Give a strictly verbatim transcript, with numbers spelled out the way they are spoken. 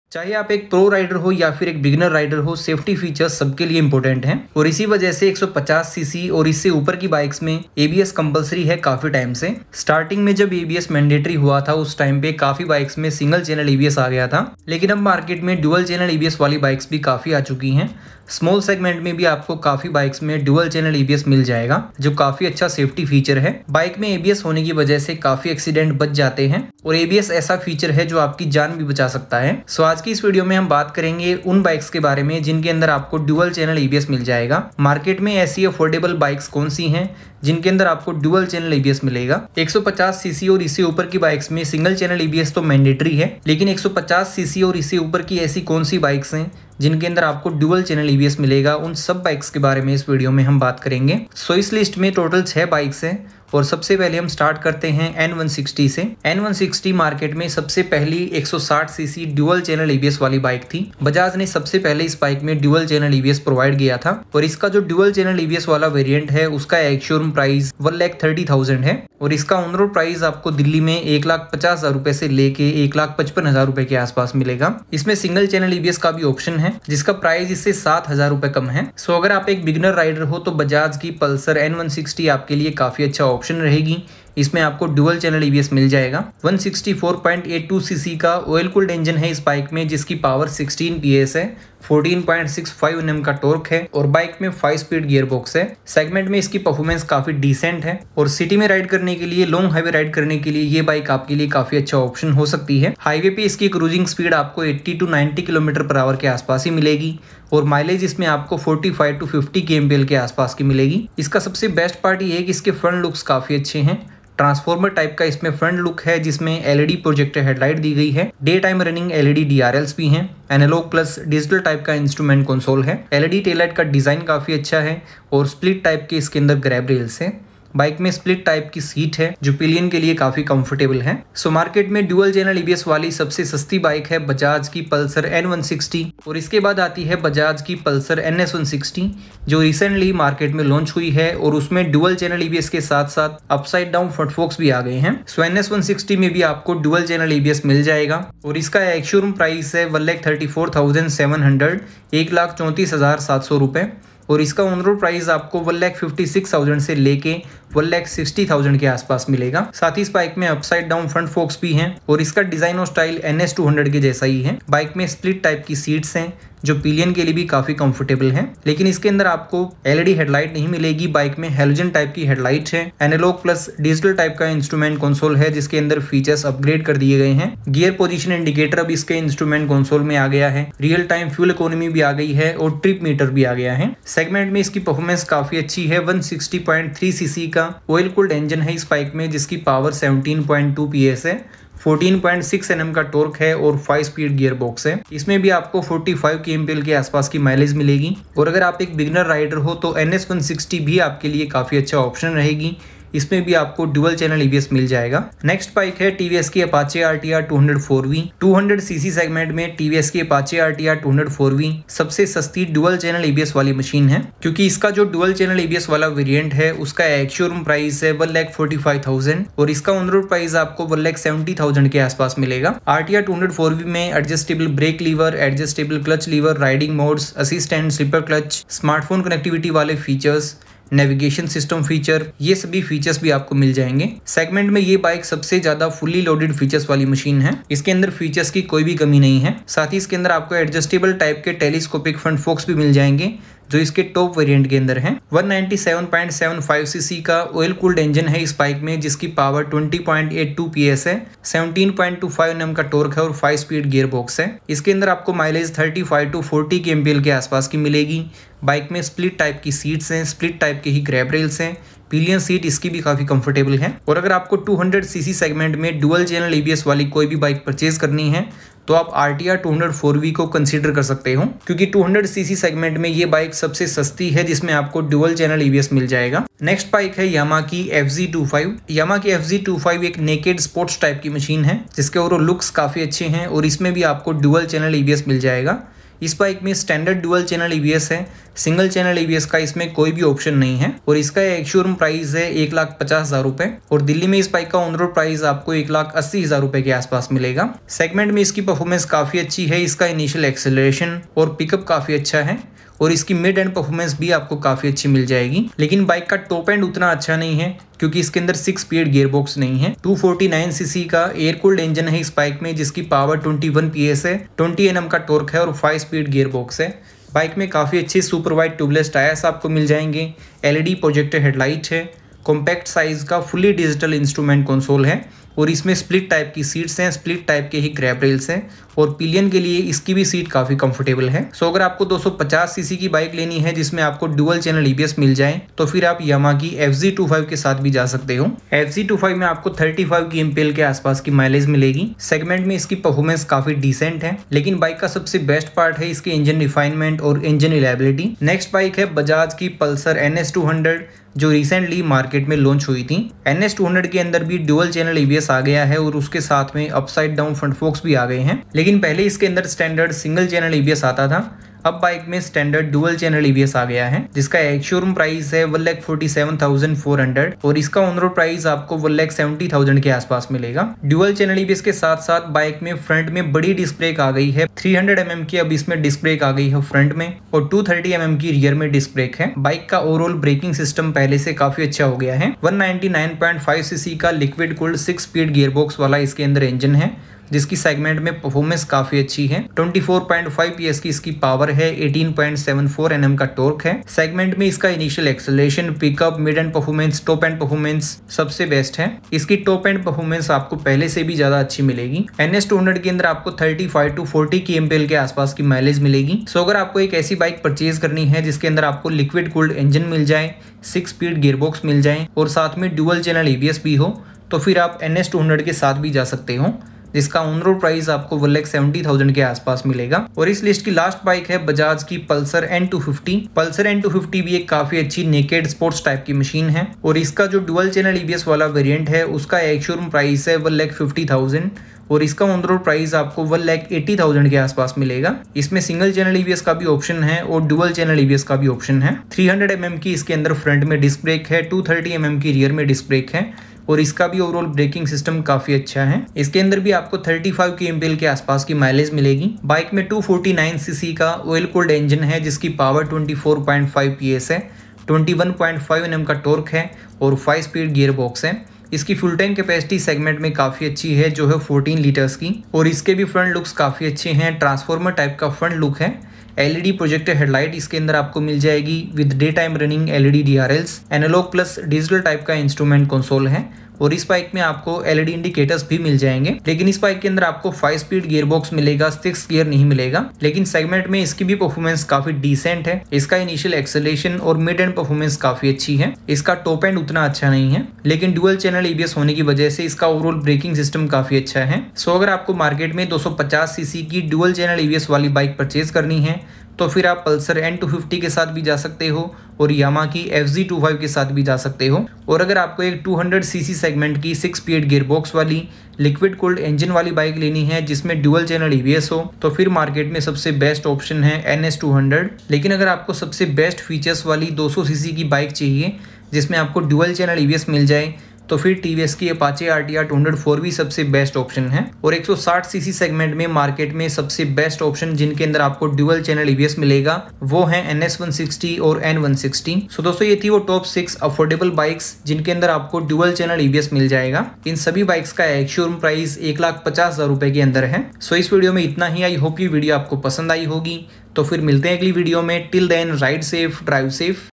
चाहे आप एक प्रो राइडर हो या फिर एक बिगिनर राइडर हो, सेफ्टी फीचर्स सबके लिए इंपॉर्टेंट हैं और इसी वजह से एक सौ पचास सीसी और इससे ऊपर की बाइक्स में एबीएस कंपलसरी है काफी टाइम से। स्टार्टिंग में जब एबीएस मैंडेटरी हुआ था उस टाइम पे काफी बाइक्स में सिंगल चैनल एबीएस आ गया था, लेकिन अब मार्केट में डुअल चैनल एबीएस वाली बाइक्स भी काफी आ चुकी हैं। स्मॉल सेगमेंट में भी आपको काफी बाइक्स में डुअल चैनल एबीएस मिल जाएगा, जो काफी अच्छा सेफ्टी फीचर है। बाइक में एबीएस होने की वजह से काफी एक्सीडेंट बच जाते हैं और एबीएस ऐसा फीचर है जो आपकी जान भी बचा सकता है। सो आज की इस वीडियो में हम बात करेंगे उन बाइक्स के बारे में जिनके अंदर आपको डुअल चैनल एबीएस मिल जाएगा। मार्केट में ऐसी अफोर्डेबल बाइक्स कौन सी हैं जिनके अंदर आपको डुअल चैनल एबीएस मिलेगा। एक सौ पचास सीसी और इससे ऊपर की बाइक्स में सिंगल चैनल एबीएस तो मैंडेटरी है, लेकिन एक सौ पचास सीसी और इससे ऊपर की ऐसी कौन सी बाइक्स हैं जिनके अंदर आपको डुअल चैनल एबीएस मिलेगा, उन सब बाइक्स के बारे में इस वीडियो में हम बात करेंगे। सो इस लिस्ट में टोटल छह बाइक्स हैं और सबसे पहले हम स्टार्ट करते हैं एन वन सिक्सटी से। एन वन सिक्सटी मार्केट में सबसे पहली एक सौ साठ सीसी डुअल चैनल एबीएस वाली बाइक थी। बजाज ने सबसे पहले इस बाइक में डुअल चैनल एबीएस प्रोवाइड किया था और इसका जो डुअल चैनल एबीएस वाला वेरिएंट है उसका एक showroom price one lakh thirty thousand है और इसका ऑन रोड प्राइस आपको दिल्ली में एक लाख पचास हजार रुपए से लेके एक लाख पचपन हजार रुपए के आसपास मिलेगा। इसमें सिंगल चैनल एबीएस का भी ऑप्शन है जिसका प्राइस इससे सात हजार रुपए कम है। सो अगर आप एक बिगिनर राइडर हो तो बजाज की पल्सर एन वन सिक्सटी आपके लिए काफी अच्छा ऑप्शन रहेगी। इसमें आपको डुअल चैनल एबीएस मिल जाएगा। एक सौ चौंसठ पॉइंट आठ दो सीसी का ऑयल कूल्ड इंजन है इस बाइक में, जिसकी पावर सोलह पीएस है, चौदह पॉइंट छह पाँच एनएम का टॉर्क है और बाइक में फाइव स्पीड गियर बॉक्स है। सेगमेंट में इसकी परफॉर्मेंस काफी डिसेंट है और सिटी में राइड करने के लिए, लॉन्ग हाईवे राइड करने के लिए ये बाइक आपके लिए काफी अच्छा ऑप्शन हो सकती है। हाईवे पे इसकी क्रूजिंग स्पीड आपको अस्सी टू नब्बे किलोमीटर पर आवर के आसपास ही मिलेगी और माइलेज इसमें आपको पैंतालीस टू पचास केएमपीएल के आसपास की मिलेगी। इसका सबसे बेस्ट पार्ट ये है कि इसके फ्रंट लुक्स काफी अच्छे हैं। ट्रांसफॉर्मर टाइप का इसमें फ्रंट लुक है जिसमें एलईडी प्रोजेक्टर हेडलाइट दी गई है। Day time running LED DRLs भी हैं। एनालॉग प्लस डिजिटल टाइप का इंस्ट्रूमेंट कंसोल है। एलईडी टेललाइट का डिजाइन काफी अच्छा है और स्प्लिट टाइप के इसके अंदर ग्रैब रेल्स है। बाइक में स्प्लिट टाइप की सीट है जो पिलियन के लिए काफी कंफर्टेबल है। सो मार्केट में डुअल चैनल एबीएस वाली सबसे सस्ती बाइक है बजाज की पल्सर एन वन सिक्सटी और इसके बाद आती है बजाज की Pulsar N S one sixty जो रिसेंटली मार्केट में लॉन्च हुई है और उसमें डुअल चैनल एबीएस के साथ साथ अपसाइड डाउन फ्रंट फोक्स भी आ गए हैं। So N S one sixty में भी आपको डुअल चैनल एबीएस मिल जाएगा और इसका एक शोरूम प्राइस है one lakh thirty four thousand seven hundred एक लाख चौंतीस हजार सात सौ रुपए और इसका ऑन रोड प्राइस आपको one lakh fifty six thousand से लेके वन लाख सिक्सटी थाउजेंड के आसपास मिलेगा। साथ ही इस बाइक में अपसाइड डाउन फ्रंट फोक्स भी हैं और इसका डिजाइन और style N S two hundred के जैसा ही है। बाइक में स्प्लिट टाइप की सीट्स हैं जो पिलियन के लिए भी काफी कंफर्टेबल है, लेकिन इसके अंदर आपको एलईडी हेडलाइट नहीं मिलेगी। बाइक में हेलोजन टाइप की हेडलाइट है। एनालॉग प्लस डिजिटल टाइप का इंस्ट्रूमेंट कंसोल है जिसके अंदर फीचर्स अपग्रेड कर दिए गए हैं। गियर पोजीशन इंडिकेटर अब इसके इंस्ट्रूमेंट कंसोल में आ गया है। रियल टाइम फ्यूल इकोनॉमी भी आ गई है और ट्रिप मीटर भी आ गया है। सेगमेंट में इसकी परफॉर्मेंस काफी अच्छी है। One sixty point three CC का ऑयल कूल्ड इंजन है इस बाइक में जिसकी पावर सत्रह पॉइंट दो पीएस है, चौदह पॉइंट छह एनएम का टॉर्क है और फाइव स्पीड गियर बॉक्स है। इसमें भी आपको पैंतालीस केएमपीएल के आसपास की माइलेज मिलेगी और अगर आप एक बिगिनर राइडर हो तो एन एस वन सिक्सटी भी आपके लिए काफी अच्छा ऑप्शन रहेगी। इसमें भी आपको डुअल चैनल एबीएस मिल जाएगा। नेक्स्ट बाइक है टीवीएस की Apache RTR two hundred four V. Two hundred CC segment में टीवीएस की Apache RTR two hundred four V सबसे सस्ती डुअल चैनल एबीएस वाली मशीन है, क्योंकि इसका जो डुअल चैनल एबीएस वाला वेरिएंट है उसका एक शोरूम प्राइस है one lakh forty five thousand और इसका ऑन रोड प्राइस आपको वन लाख सेवेंटी थाउजेंड के आसपास मिलेगा। RTR two hundred four V में adjustable brake lever, adjustable clutch lever, riding modes, assistant slipper clutch, smartphone connectivity वाले फीचर्स, नेविगेशन सिस्टम फीचर, ये सभी फीचर्स भी आपको मिल जाएंगे। सेगमेंट में ये बाइक सबसे ज्यादा फुल्ली लोडेड फीचर्स वाली मशीन है। इसके अंदर फीचर्स की कोई भी कमी नहीं है। साथ ही इसके अंदर आपको एडजस्टेबल टाइप के टेलीस्कोपिक फ्रंट फोक्स भी मिल जाएंगे जो इसके टॉप वेरिएंट के अंदर है। One ninety seven point seven five CC का ऑयल कूल्ड इंजन है इस बाइक में जिसकी पावर बीस पॉइंट एट टू पीएस है, सत्रह पॉइंट टू फाइव एनएम का टॉर्क है और फाइव स्पीड गियर बॉक्स है। इसके अंदर आपको माइलेज पैंतीस टू चालीस केएमपीएल के आसपास की मिलेगी। बाइक में स्प्लिट टाइप की सीट्स हैं, स्प्लिट टाइप के ही ग्रैब रेल्स हैं। पिलियन सीट इसकी भी काफी कंफर्टेबल है और अगर आपको टू हंड्रेड सीसी सेगमेंट में डुअल चैनल एबीएस वाली कोई भी बाइक परचेज करनी है तो आप RTR two hundred four V को कंसीडर कर सकते हो, क्योंकि टू हंड्रेड सीसी सेगमेंट में ये बाइक सबसे सस्ती है जिसमें आपको डुअल चैनल एबीएस मिल जाएगा। नेक्स्ट बाइक है यामा की F G two five. Yamaha की एफ जी टू फाइव एक नेकेड स्पोर्ट्स टाइप की मशीन है जिसके ओवरऑल लुक्स काफी अच्छे हैं और इसमें भी आपको डुअल चैनल एबीएस मिल जाएगा। इस बाइक में स्टैंडर्ड डुअल चैनल ईबीएस है, सिंगल चैनल ईबीएस का इसमें कोई भी ऑप्शन नहीं है और इसका एक शोरूम प्राइस है एक लाख पचास हजार रुपए और दिल्ली में इस बाइक का ऑन रोड प्राइस आपको एक लाख अस्सी हजार रुपए के आसपास मिलेगा। सेगमेंट में इसकी परफॉर्मेंस काफी अच्छी है, इसका इनिशियल एक्सेलरेशन और पिकअप काफी अच्छा है और इसकी मिड एंड परफॉर्मेंस भी आपको काफी अच्छी मिल जाएगी। लेकिन बाइक का टॉप एंड उतना अच्छा नहीं है क्योंकि इसके अंदर सिक्स स्पीड गियर बॉक्स नहीं है। टू फोर्टी नाइन सीसी का एयर कूल्ड इंजन है इस बाइक में जिसकी पावर ट्वेंटी वन पीएस है, ट्वेंटी एनएम का टॉर्क है और फाइव स्पीड गियर बॉक्स है। बाइक में काफी अच्छे सुपर वाइड ट्यूबलेस टायर्स आपको मिल जाएंगे, एलईडी प्रोजेक्टर हेडलाइट है, कॉम्पैक्ट साइज का फुली डिजिटल इंस्ट्रूमेंट कंसोल है और इसमें स्प्लिट टाइप की सीट्स हैं, स्प्लिट टाइप के ही ग्रैब रेल्स हैं और पिलियन के लिए इसकी भी सीट काफी कंफर्टेबल है। सो अगर आपको दो सौ पचास सीसी की बाइक लेनी है जिसमें आपको डुअल चैनल ईबीएस मिल जाए तो फिर आप यामाहा की एफ जी टू फाइव के साथ भी जा सकते हो। एफ जी टू फाइव में आपको थर्टी फाइव की एमपीएल के आसपास की माइलेज मिलेगी। सेगमेंट में इसकी परफॉर्मेंस काफी डिसेंट है, लेकिन बाइक का सबसे बेस्ट पार्ट है इसके इंजन रिफाइनमेंट और इंजन रिलायबिलिटी। नेक्स्ट बाइक है बजाज की Pulsar N S two hundred जो रिसेंटली मार्केट में लॉन्च हुई थी। एन एस टू हंड्रेड के अंदर भी डुअल चैनल ईबीएस आ गया है और उसके साथ में अपसाइड डाउन फ्रंट फोक्स भी आ गए हैं, लेकिन पहले इसके अंदर स्टैंडर्ड सिंगल चैनल ईबीएस आता था। अब बाइक में स्टैंडर्ड डुअल चैनल ईबीएस आ गया है जिसका एक शोरूम प्राइस है one lakh forty seven thousand four hundred और इसका ऑन रोड प्राइस आपको वन लाख सेवेंटी थाउजेंड के आसपास मिलेगा। डुअल चैनल ईबीएस के साथ साथ बाइक में फ्रंट में बड़ी डिस्क ब्रेक आ गई है, थ्री हंड्रेड एम एम की अब इसमें डिस्क ब्रेक आ गई है फ्रंट में और टू थर्टी एम एम की रियर में डिस्क ब्रेक है। बाइक का ओवरऑल ब्रेकिंग सिस्टम पहले से काफी अच्छा हो गया है। One ninety nine point five CC का liquid cooled six speed gear box वाला इसके अंदर इंजन है जिसकी सेगमेंट में परफॉर्मेंस काफी अच्छी है। Twenty four point five PS की इसकी पावर है, eighteen point seven four Nm का टॉर्क है। सेगमेंट में इसका initial acceleration, pickup, mid end performance, top end performance सबसे बेस्ट है। इसकी टॉप एंड परफॉर्मेंस आपको पहले से भी ज्यादा अच्छी मिलेगी। एन एस टू हंड्रेड के अंदर आपको थर्टी फाइव टू फोर्टी की एमपीएल के आसपास की माइलेज मिलेगी। सो अगर आपको एक ऐसी बाइक परचेज करनी है जिसके अंदर आपको लिक्विड कूल्ड इंजन मिल जाए, सिक्स स्पीड गियरबॉक्स मिल जाए और साथ में डुअल चैनल ईबीएस भी हो तो फिर आप एन एस टू हंड्रेड के साथ भी जा सकते हो जिसका ऑन रोड प्राइस आपको वन लाख सेवेंटी थाउजेंड के आसपास मिलेगा। और इस लिस्ट की लास्ट बाइक है बजाज की Pulsar N two fifty. Pulsar N two fifty भी एक काफी अच्छी नेकेड स्पोर्ट्स टाइप की मशीन है और इसका जो डुअल चैनल ईबीएस वाला वेरिएंट है उसका एक शोरूम प्राइस है वन लाख फिफ्टी थाउजेंड और इसका ऑन रोड प्राइस आपको वन लाख एट्टी थाउजेंड के आसपास मिलेगा। इसमें सिंगल चैनल ईबीएस का भी ऑप्शन है और डुअल चैनल ईबीएस का भी ऑप्शन है। थ्री हंड्रेड एम एम की इसके अंदर फ्रंट में डिस्क ब्रेक है, टू थर्टी एम एम की रियर में डिस्क ब्रेक है और इसका भी ओवरऑल ब्रेकिंग सिस्टम काफी अच्छा है। इसके अंदर भी आपको थर्टी फाइव की एमपीएल के आसपास की माइलेज मिलेगी। बाइक में टू फोर्टी नाइन सीसी का ऑयल कूल्ड इंजन है जिसकी power twenty four point five PS है, twenty one point five NM का टॉर्क है और फाइव स्पीड गियर बॉक्स है। इसकी फुल टैंक कैपेसिटी सेगमेंट में काफी अच्छी है जो है फोर्टीन लीटर्स की और इसके भी फ्रंट लुक्स काफी अच्छे हैं, ट्रांसफॉर्मर टाइप का फ्रंट लुक है। एलईडी प्रोजेक्टर हेडलाइट इसके अंदर आपको मिल जाएगी with day time running LED DRLs, analogue plus digital type का इंस्ट्रूमेंट कंसोल है और इस बाइक में आपको एलईडी इंडिकेटर्स भी मिल जाएंगे। लेकिन इस बाइक के अंदर आपको फाइव स्पीड गियर बॉक्स मिलेगा, सिक्स गियर नहीं मिलेगा। लेकिन सेगमेंट में इसकी भी परफॉर्मेंस काफी डिसेंट है। इसका इनिशियल एक्सेलरेशन और मिड एंड परफॉर्मेंस काफी अच्छी है। इसका टॉप एंड उतना अच्छा नहीं है, लेकिन डुअल चैनल ईबीएस होने की वजह से इसका ओवरऑल ब्रेकिंग सिस्टम काफी अच्छा है। सो अगर आपको मार्केट में दो सौ पचास सीसी की डुअल चैनल ईबीएस वाली बाइक परचेज करनी है तो फिर आप पल्सर एन टू फिफ्टी के साथ भी जा सकते हो और यामाहा की एफ जी टू फाइव के साथ भी जा सकते हो। और अगर आपको एक टू हंड्रेड सीसी सेगमेंट की सिक्स स्पीड गियरबॉक्स वाली लिक्विड कूल्ड इंजन वाली बाइक लेनी है जिसमें डुअल चैनल ईबीएस हो तो फिर मार्केट में सबसे बेस्ट ऑप्शन है एन एस टू हंड्रेड। लेकिन अगर आपको सबसे बेस्ट फीचर्स वाली दो सौ सीसी की बाइक चाहिए जिसमें आपको डुअल चैनल ईबीएस मिल जाए तो फिर टीवीएस की Apache RTR two hundred four भी सबसे बेस्ट ऑप्शन है। और एक सौ साठ सीसी सेगमेंट में मार्केट में सबसे बेस्ट ऑप्शन जिनके अंदर आपको डुअल चैनल ईबीएस मिलेगा वो है एन एस वन सिक्सटी और एन वन सिक्सटी। सो दोस्तों ये थी वो टॉप सिक्स अफोर्डेबल बाइक्स जिनके अंदर आपको डुअल चैनल ईबीएस मिल जाएगा। इन सभी बाइक्स का एक शोरूम प्राइस एक लाख पचास हजार रुपए के अंदर है। सो इस वीडियो में इतना ही। आई होप ये वीडियो आपको पसंद आई होगी। तो फिर मिलते हैं अगली वीडियो में। Till then ride safe, drive safe.